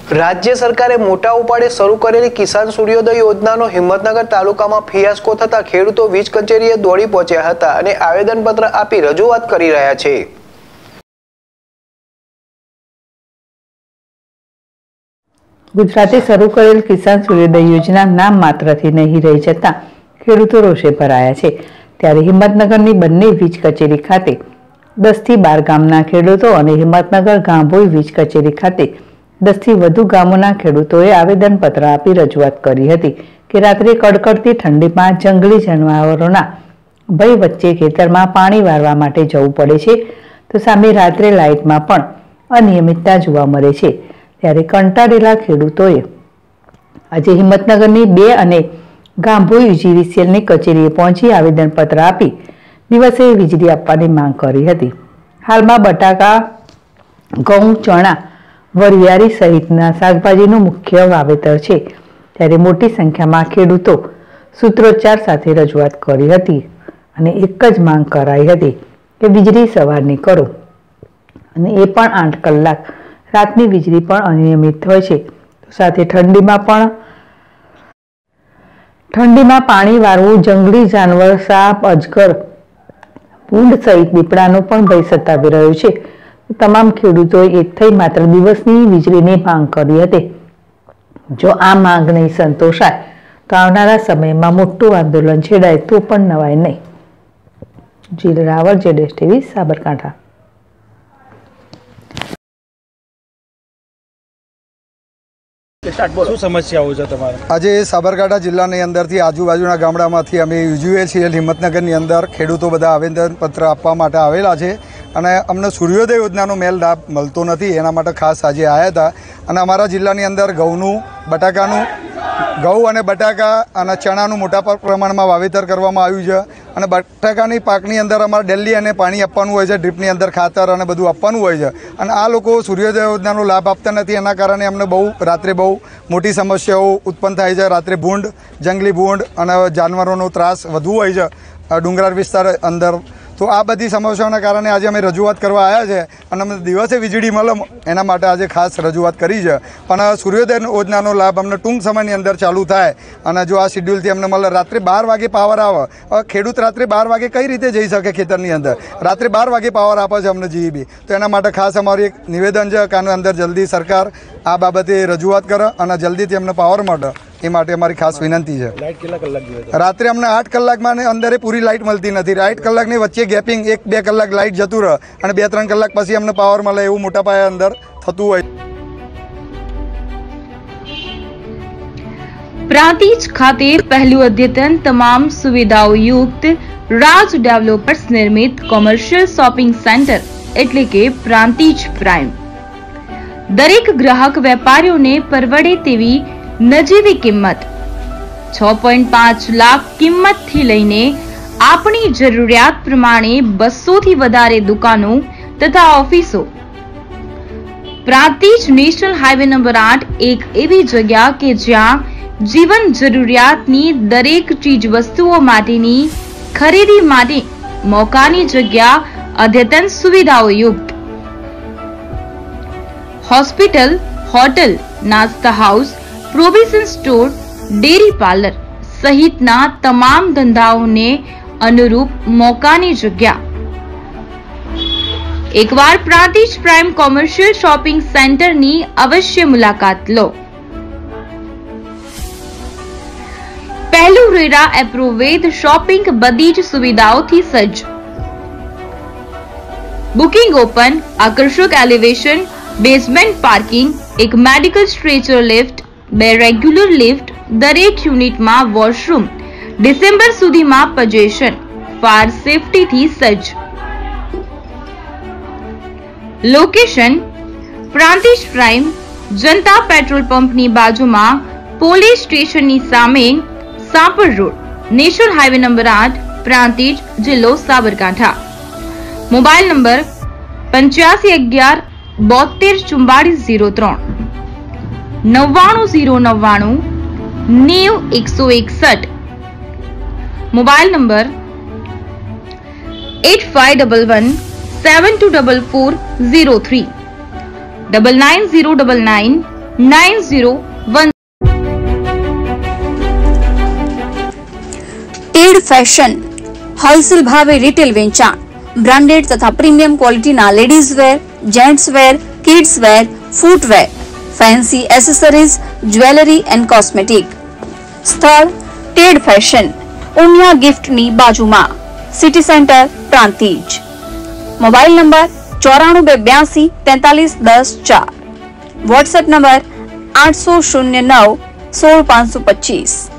राज्य सरकारे मोटा उपाड़े शरू करेली किसान सूर्योदय योजनानो हिम्मतनगर तालुकामां फियास्को थता खेडूतो वीज कचेरीए दौड़ी पहोंच्या हता अने आवेदनपत्र आपी रजूआत करी रह्या छे। गुजराते शरू करेल किसान सूर्योदय योजना नाम मात्रथी नहीं रही जता खेडूतो रोषे भराया छे। त्यारे हिम्मतनगरनी बंने वीज कचेरी खाते 10 થી 12 ગામના ખેડૂતો અને હિંમતનગર ગાંભોઈ વીજ કચેરી ખાતે 10 થી વધુ ગામોના ખેડૂતોએ આવેદનપત્ર આપી રજૂઆત કરી હતી કે રાત્રે કડકડતી ઠંડીમાં જંગલી જાનવરોના ભય વચ્ચે ખેતરમાં પાણી વારવા માટે જવું પડે છે, તો સામે રાત્રે લાઇટમાં પણ અનિયમિતતા જોવા મળે છે। ત્યારે કંટાળેલા ખેડૂતોએ આજે હિંમતનગરની 2 અને ગાંભોઈ જીવીસીએલની કચેરીએ પહોંચી આવેદનપત્ર આપી દિવસે વીજળી આપવાની માંગ કરી હતી। હાલમાં બટાકા, ઘઉં, ચણા, વરિયાળી સહિતના શાકભાજીનું મુખ્ય વાવેતર છે। ત્યારે મોટી સંખ્યામાં ખેડૂતો સૂત્રોચ્ચાર સાથે રજૂઆત કરી હતી અને એક જ માંગ કરાઈ હતી કે વીજળી સવારની કરો અને એ પણ 8 કલાક। રાતની વીજળી પણ અનિયમિત હોય છે, સાથે ઠંડીમાં પાણી વારવું, જંગલી જાનવર, સાપ, અજગર, ભૂંડ સહિત દીપડાનો પણ ભય સતાવી રહ્યો છે। તમામ ખેડૂતોએ એક થઈ માત્ર દિવસની વીજળીની માંગ કરી હતી। જો આ માંગ નહીં સંતોષાય તો આવનારા સમયમાં મોટું આંદોલન છેડાય તો પણ નવાય નહીં। જીલ રાવળ, જેડેશ ટીવી, સાબરકાંઠા। आज साबरकांठा जिल्लानी अंदरथी आजूबाजूना गामडामांथी अमे UGL हिम्मतनगरनी अंदर खेडूतो बधा आवेदनपत्र आपवा माटे आवेला छे અને અમને સૂર્યોદય યોજનાનો મેલ લાભ મળતો નથી, એના માટે ખાસ આજે આવ્યા હતા। અને અમારા જિલ્લાની અંદર ઘઉં અને બટાકા અને ચણાનું મોટા પ્રમાણમાં વાવેતર કરવામાં આવ્યું છે અને બટાકાની પાકની અંદર અમારે ડેલી અને પાણી આપવાનું હોય છે, ડ્રીપની અંદર ખાતર અને બધું આપવાનું હોય છે અને આ લોકો સૂર્યોદય યોજનાનો લાભ આપતા નથી। એના કારણે અમને રાત્રે બહુ મોટી સમસ્યાઓ ઉત્પન્ન થાય છે। રાત્રે ભૂંડ, જંગલી ભૂંડ અને જાનવરોનો ત્રાસ વધુ હોય છે ડુંગરાળ વિસ્તાર અંદર। तो आ बधी समस्याओं कारण आज अमे रजूआत करवा आया है और अमे दिवसे वीजળી मळे एना माटे आज खास रजूआत करी है। पण सूर्योदय योजनानो लाभ अमने टूंक समयनी अंदर चालू थाय अने जो आ शेड्यूल थी अमने मळे रात्रे 12 वागे पावर आवे। खेडूत रात्रे 12 वागे कई रीते जई शके खेतरनी अंदर? रात्रे 12 वागे पावर आपे छे अमने जीबी। तो एना माटे खास अमारुं एक निवेदन है कि आना अंदर जल्दी सरकार आ बाबते रजूआत करे अने जल्दीथी अमने पावर मळे ए माटे अमारी खास विनंती है। लाइट केटला कलाक जोईए? रात्रे अमने 8 कलाकमां अंदर पूरी लाइट मळती नथी। 8 कलाकनी वच्चे गैपिंग 1-2 कलाक लाइट जतुं रहे अने 2-3 कलाक पछी अमने पावर मळे एवुं मोटा पाये अंदर थतुं होय। प्रांतिज खाते पहलू अद्यतन तमाम सुविधाओं युक्त राज डेवलपर्स निर्मित कॉमर्शियल शॉपिंग सेंटर एटले के प्रांतिज प्राइम दरेक ग्राहक वेपारीओने परवड़े तेवी नजीवी किंमत 6.5 लाख किंमत थी लईने आपनी जरूरियात प्रमाणे 200 थी वधारे दुकानों तथा ऑफिसो। प्रांतिज नेशनल हाईवे नंबर 8 एक एवी जग्या के ज्यां जीवन जरूरियातनी दरेक चीज वस्तुओं माटेनी खरीदी माटे मोकानी जग्या अद्यतन सुविधाओं युक्त हॉस्पिटल, होटल, नास्ता house, provision store, dairy parlour सहितना तमाम धंधाओने अनुरूप मोकानी जग्या। एक बार Prantij prime commercial shopping centre नी अवश्य मुलाकात लो। पहलू रेरा एप्रोवेद शॉपिंग बधी ज सुविधाओं थी सज्ज। बुकिंग ओपन, आकर्षक एलिवेशन, बेसमेंट पार्किंग, एक medical stretcher lift, 2 regular lift, दरेक यूनिट में वॉशरूम, डिसेम्बर सुधी में पजेशन, फायर सेफ्टी थी सज्ज। Location Prantij prime Janata petrol pump नी बाजू में पोलीस स्टेशन नी सामे Sapar road, national highway number 8 Prantij, जिल्लो Sabarkantha. Mobile number 8511 72 44 03 99099 9161। Mobile number 8511 7244 03 99099 9010. Ted fashion wholesale भावे रिटेल वेचाण ब्रांडेड तथा प्रीमियम क्वॉलिटी ना ladies wear, gents wear, kids wear, footwear, fancy accessories, jewellery and cosmetic. स्थल टेड फैशन, उमिया गिफ्ट नी बाजूमा, city centre, Prantij. Mobile number 9482 43 10 4। WhatsApp number 800 09 16 525।